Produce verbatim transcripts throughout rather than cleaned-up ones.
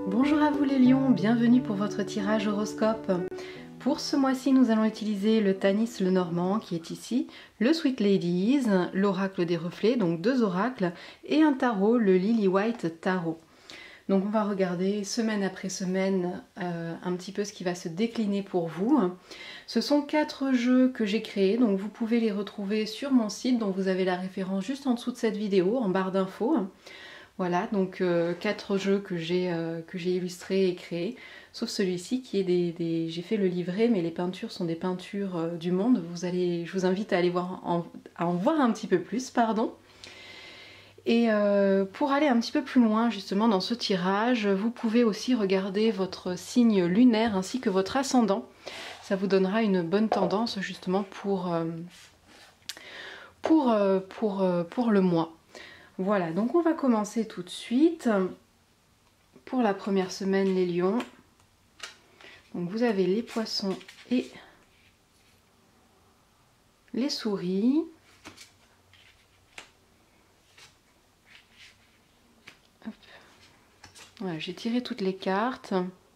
Bonjour à vous les lions, bienvenue pour votre tirage horoscope. Pour ce mois-ci, nous allons utiliser le Tanis le Normand qui est ici, le Sweet Ladies, l'oracle des reflets, donc deux oracles, et un tarot, le Lily White Tarot. Donc on va regarder semaine après semaine euh, un petit peu ce qui va se décliner pour vous. Ce sont quatre jeux que j'ai créés, donc vous pouvez les retrouver sur mon site, dont vous avez la référence juste en dessous de cette vidéo, en barre d'infos. Voilà, donc euh, quatre jeux que j'ai euh, que j'ai illustrés et créés, sauf celui-ci qui est des... des... J'ai fait le livret, mais les peintures sont des peintures euh, du monde. Vous allez... Je vous invite à aller voir en... à en voir un petit peu plus, pardon. Et euh, pour aller un petit peu plus loin justement dans ce tirage, vous pouvez aussi regarder votre signe lunaire ainsi que votre ascendant. Ça vous donnera une bonne tendance justement pour, euh, pour, euh, pour, euh, pour le mois. Voilà, donc on va commencer tout de suite pour la première semaine les lions. Donc vous avez les poissons et les souris. Voilà, j'ai tiré toutes les cartes.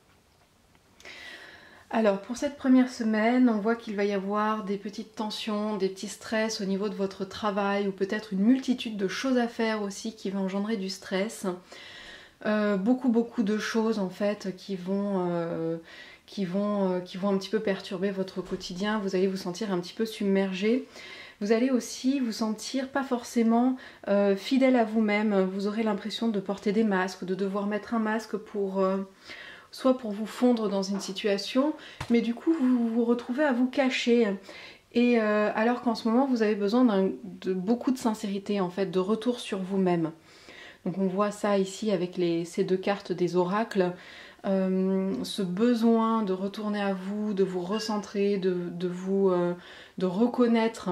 Alors pour cette première semaine, on voit qu'il va y avoir des petites tensions, des petits stress au niveau de votre travail ou peut-être une multitude de choses à faire aussi qui va engendrer du stress. Euh, beaucoup beaucoup de choses en fait qui vont, euh, qui, vont, euh, qui vont un petit peu perturber votre quotidien. Vous allez vous sentir un petit peu submergé. Vous allez aussi vous sentir pas forcément euh, fidèle à vous-même. Vous aurez l'impression de porter des masques, de devoir mettre un masque pour... Euh, soit pour vous fondre dans une situation, mais du coup vous vous retrouvez à vous cacher. Et euh, alors qu'en ce moment vous avez besoin de beaucoup de sincérité en fait, de retour sur vous-même. Donc on voit ça ici avec les, ces deux cartes des oracles, euh, ce besoin de retourner à vous, de vous recentrer, de, de vous euh, de reconnaître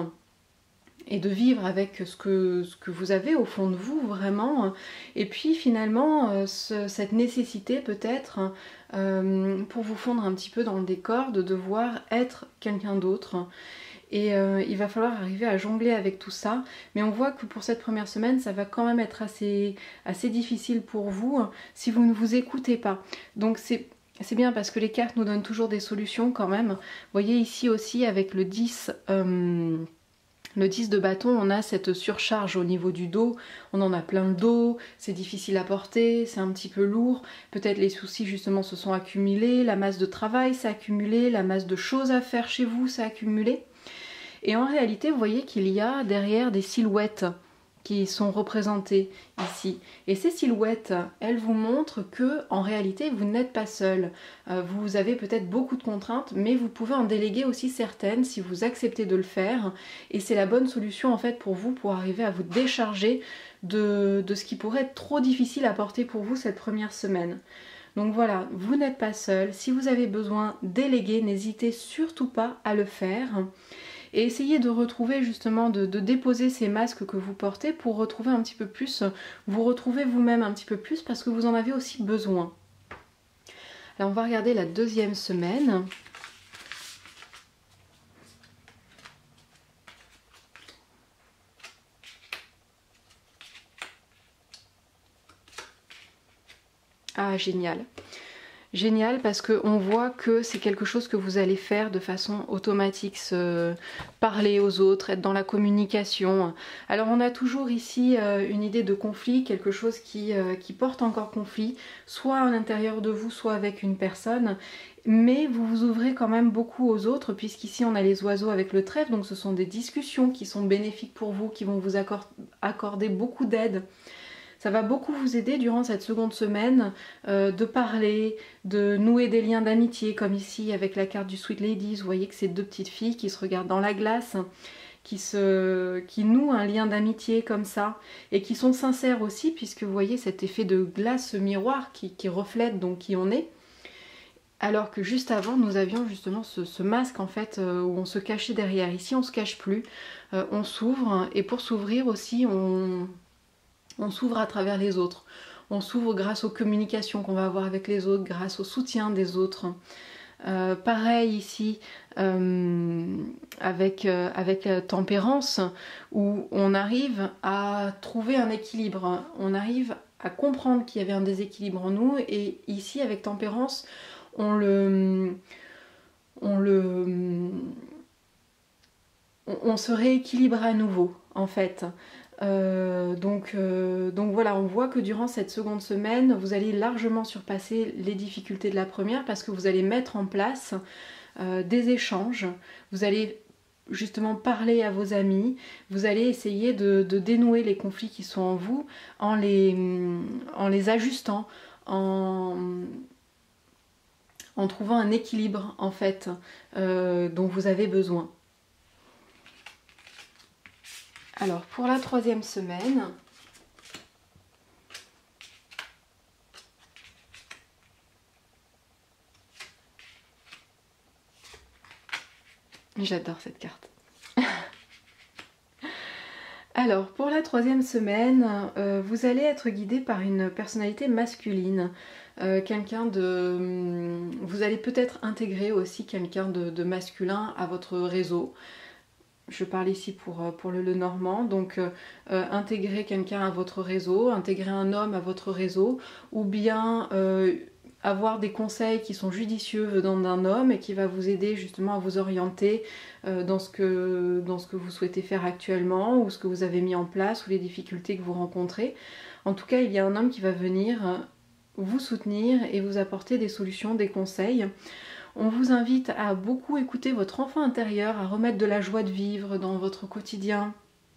et de vivre avec ce que, ce que vous avez au fond de vous vraiment, et puis finalement euh, ce, cette nécessité peut-être euh, pour vous fondre un petit peu dans le décor de devoir être quelqu'un d'autre. Et euh, il va falloir arriver à jongler avec tout ça, mais on voit que pour cette première semaine ça va quand même être assez, assez difficile pour vous si vous ne vous écoutez pas. Donc c'est C'est bien parce que les cartes nous donnent toujours des solutions quand même. Vous voyez ici aussi avec le dix... Euh, Le dix de bâton, on a cette surcharge au niveau du dos, on en a plein le dos, c'est difficile à porter, c'est un petit peu lourd, peut-être les soucis justement se sont accumulés, la masse de travail s'est accumulée, la masse de choses à faire chez vous s'est accumulée. Et en réalité, vous voyez qu'il y a derrière des silhouettes qui sont représentées ici. Et ces silhouettes, elles vous montrent que en réalité, vous n'êtes pas seul. Euh, vous avez peut-être beaucoup de contraintes, mais vous pouvez en déléguer aussi certaines si vous acceptez de le faire. Et c'est la bonne solution en fait pour vous, pour arriver à vous décharger de, de ce qui pourrait être trop difficile à porter pour vous cette première semaine. Donc voilà, vous n'êtes pas seul. Si vous avez besoin de déléguer, n'hésitez surtout pas à le faire. Et essayez de retrouver justement, de, de déposer ces masques que vous portez pour retrouver un petit peu plus, vous retrouver vous-même un petit peu plus parce que vous en avez aussi besoin. Alors on va regarder la deuxième semaine. Ah génial! Génial parce qu'on voit que c'est quelque chose que vous allez faire de façon automatique, se parler aux autres, être dans la communication. Alors on a toujours ici euh, une idée de conflit, quelque chose qui, euh, qui porte encore conflit, soit à l'intérieur de vous, soit avec une personne, mais vous vous ouvrez quand même beaucoup aux autres, puisqu'ici on a les oiseaux avec le trèfle, donc ce sont des discussions qui sont bénéfiques pour vous, qui vont vous accorder beaucoup d'aide. Ça va beaucoup vous aider durant cette seconde semaine euh, de parler, de nouer des liens d'amitié, comme ici avec la carte du Sweet Ladies. Vous voyez que c'est deux petites filles qui se regardent dans la glace, qui, se, qui nouent un lien d'amitié comme ça, et qui sont sincères aussi, puisque vous voyez cet effet de glace miroir qui, qui reflète donc qui on est. Alors que juste avant, nous avions justement ce, ce masque en fait euh, où on se cachait derrière. Ici, on se cache plus, euh, on s'ouvre, et pour s'ouvrir aussi, on... On s'ouvre à travers les autres, on s'ouvre grâce aux communications qu'on va avoir avec les autres, grâce au soutien des autres. Euh, pareil ici euh, avec, euh, avec la tempérance où on arrive à trouver un équilibre, on arrive à comprendre qu'il y avait un déséquilibre en nous, et ici avec tempérance, on le... on le... on se rééquilibre à nouveau en fait. Euh, donc, euh, donc voilà, on voit que durant cette seconde semaine, vous allez largement surpasser les difficultés de la première parce que vous allez mettre en place euh, des échanges, vous allez justement parler à vos amis, vous allez essayer de, de dénouer les conflits qui sont en vous en les, en les ajustant, en, en trouvant un équilibre en fait euh, dont vous avez besoin. Alors pour la troisième semaine, j'adore cette carte. Alors pour la troisième semaine, euh, vous allez être guidé par une personnalité masculine, euh, quelqu'un de... Vous allez peut-être intégrer aussi quelqu'un de, de masculin à votre réseau. Je parle ici pour, pour le Lenormand, donc euh, euh, intégrer quelqu'un à votre réseau, intégrer un homme à votre réseau, ou bien euh, avoir des conseils qui sont judicieux venant d'un homme et qui va vous aider justement à vous orienter euh, dans, ce que, dans ce que vous souhaitez faire actuellement, ou ce que vous avez mis en place, ou les difficultés que vous rencontrez. En tout cas, il y a un homme qui va venir vous soutenir et vous apporter des solutions, des conseils. On vous invite à beaucoup écouter votre enfant intérieur, à remettre de la joie de vivre dans votre quotidien,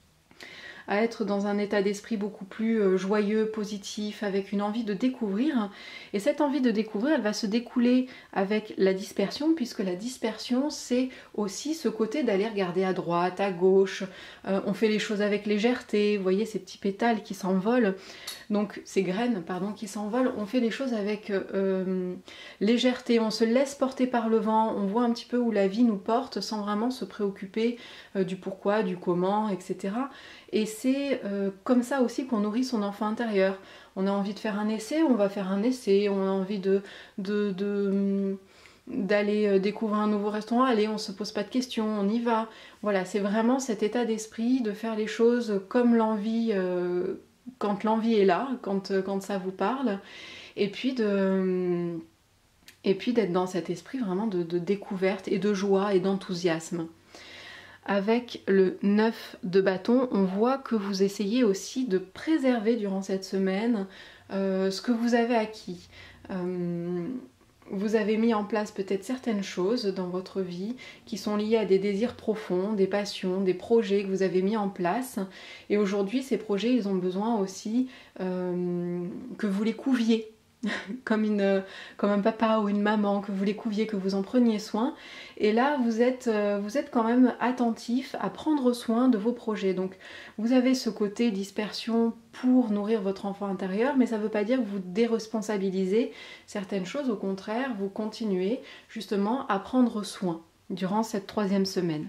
à être dans un état d'esprit beaucoup plus joyeux, positif, avec une envie de découvrir. Et cette envie de découvrir, elle va se découler avec la dispersion, puisque la dispersion, c'est aussi ce côté d'aller regarder à droite, à gauche. Euh, on fait les choses avec légèreté, vous voyez ces petits pétales qui s'envolent. Donc ces graines, pardon, qui s'envolent, on fait les choses avec euh, légèreté, on se laisse porter par le vent, on voit un petit peu où la vie nous porte sans vraiment se préoccuper euh, du pourquoi, du comment, et cetera. Et c'est euh, comme ça aussi qu'on nourrit son enfant intérieur. On a envie de faire un essai, on va faire un essai, on a envie de... de, de d'aller découvrir un nouveau restaurant, allez, on se pose pas de questions, on y va. Voilà, c'est vraiment cet état d'esprit de faire les choses comme l'envie... Euh, quand l'envie est là, quand, quand ça vous parle, et puis de et puis d'être dans cet esprit vraiment de, de découverte et de joie et d'enthousiasme. Avec le neuf de bâton, on voit que vous essayez aussi de préserver durant cette semaine euh, ce que vous avez acquis. Euh, Vous avez mis en place peut-être certaines choses dans votre vie qui sont liées à des désirs profonds, des passions, des projets que vous avez mis en place. Et aujourd'hui, ces projets, ils ont besoin aussi euh, que vous les couviez, comme, une, comme un papa ou une maman, que vous les couviez, que vous en preniez soin. Et là, vous êtes, vous êtes quand même attentif à prendre soin de vos projets. Donc, vous avez ce côté dispersion pour nourrir votre enfant intérieur, mais ça ne veut pas dire que vous déresponsabilisez certaines choses. Au contraire, vous continuez justement à prendre soin durant cette troisième semaine.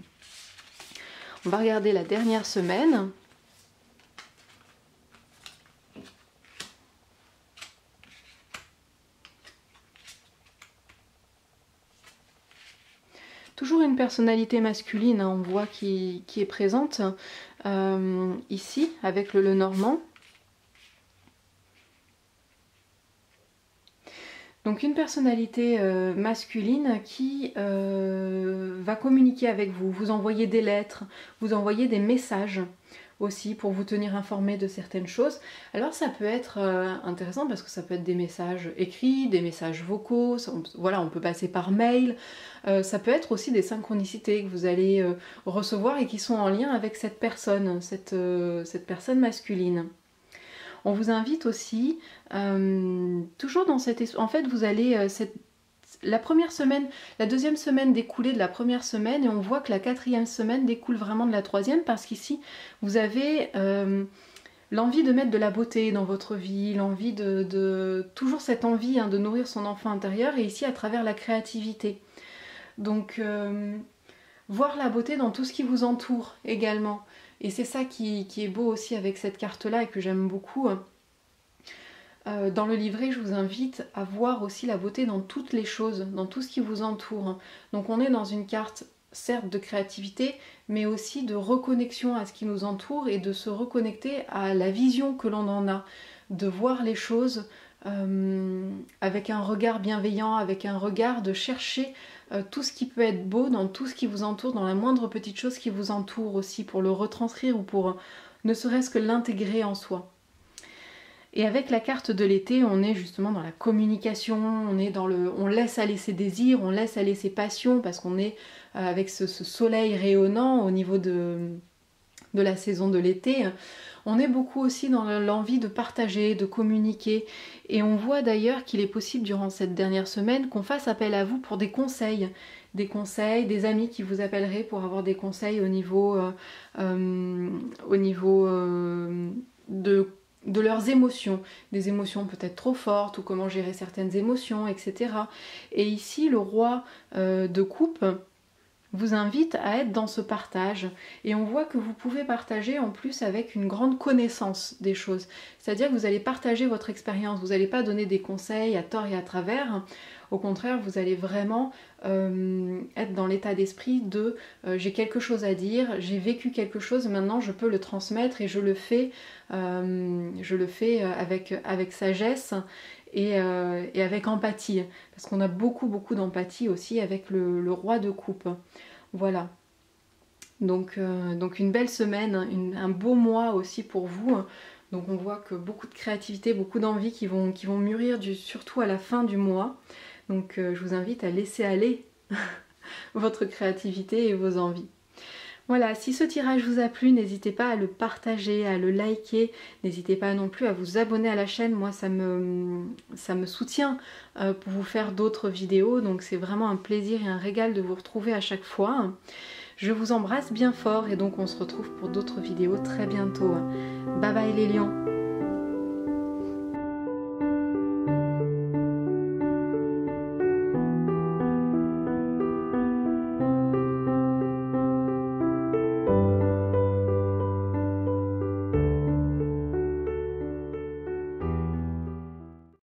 On va regarder la dernière semaine. Toujours une personnalité masculine, hein, on voit qui, qui est présente euh, ici avec le Lenormand. Donc une personnalité euh, masculine qui euh, va communiquer avec vous, vous envoyer des lettres, vous envoyer des messages aussi pour vous tenir informé de certaines choses. Alors ça peut être euh, intéressant parce que ça peut être des messages écrits, des messages vocaux, ça, on, voilà, on peut passer par mail. Euh, ça peut être aussi des synchronicités que vous allez euh, recevoir et qui sont en lien avec cette personne, cette, euh, cette personne masculine. On vous invite aussi, euh, toujours dans cette... En fait, vous allez... Euh, cette, la première semaine, la deuxième semaine découlait de la première semaine et on voit que la quatrième semaine découle vraiment de la troisième parce qu'ici, vous avez euh, l'envie de mettre de la beauté dans votre vie, l'envie de, de... toujours cette envie hein, de nourrir son enfant intérieur et ici à travers la créativité. Donc, euh, voir la beauté dans tout ce qui vous entoure également. Et c'est ça qui, qui est beau aussi avec cette carte-là et que j'aime beaucoup. Euh, dans le livret, je vous invite à voir aussi la beauté dans toutes les choses, dans tout ce qui vous entoure. Donc on est dans une carte, certes, de créativité, mais aussi de reconnexion à ce qui nous entoure et de se reconnecter à la vision que l'on en a. de voir les choses euh, avec un regard bienveillant, avec un regard de chercher euh, tout ce qui peut être beau dans tout ce qui vous entoure, dans la moindre petite chose qui vous entoure aussi, pour le retranscrire ou pour euh, ne serait-ce que l'intégrer en soi. Et avec la carte de l'été, on est justement dans la communication, on est dans le, on laisse aller ses désirs, on laisse aller ses passions, parce qu'on est euh, avec ce, ce soleil rayonnant au niveau de, de la saison de l'été. On est beaucoup aussi dans l'envie de partager, de communiquer. Et on voit d'ailleurs qu'il est possible durant cette dernière semaine qu'on fasse appel à vous pour des conseils. Des conseils, des amis qui vous appelleraient pour avoir des conseils au niveau, euh, euh, au niveau euh, de, de leurs émotions. Des émotions peut-être trop fortes ou comment gérer certaines émotions, et cetera. Et ici, le roi euh, de coupe vous invite à être dans ce partage, et on voit que vous pouvez partager en plus avec une grande connaissance des choses, c'est-à-dire que vous allez partager votre expérience, vous n'allez pas donner des conseils à tort et à travers, au contraire vous allez vraiment euh, être dans l'état d'esprit de euh, j'ai quelque chose à dire, j'ai vécu quelque chose, maintenant je peux le transmettre et je le fais, euh, je le fais avec, avec sagesse et, euh, et avec empathie, parce qu'on a beaucoup beaucoup d'empathie aussi avec le, le roi de coupe. Voilà, donc, euh, donc une belle semaine, une, un beau mois aussi pour vous. Donc on voit que beaucoup de créativité, beaucoup d'envie qui vont, qui vont mûrir du, surtout à la fin du mois. Donc euh, je vous invite à laisser aller votre créativité et vos envies. Voilà, si ce tirage vous a plu, n'hésitez pas à le partager, à le liker, n'hésitez pas non plus à vous abonner à la chaîne, moi ça me, ça me soutient euh, pour vous faire d'autres vidéos, donc c'est vraiment un plaisir et un régal de vous retrouver à chaque fois. Je vous embrasse bien fort et donc on se retrouve pour d'autres vidéos très bientôt. Bye bye les lions!